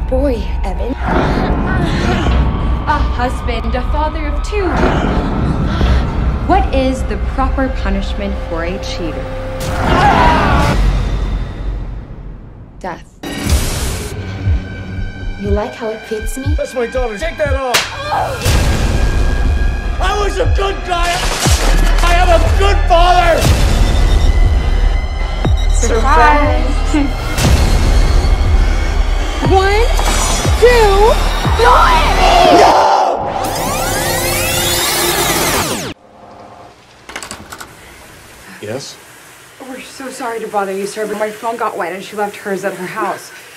boy, Evan. A husband, a father of two. What is the proper punishment for a cheater? Death. You like how it fits me? That's my daughter. Take that off. I was a good guy. I am a good father. Surprise! 1, 2, Yes? We're so sorry to bother you, sir, but my phone got wet and she left hers at her house.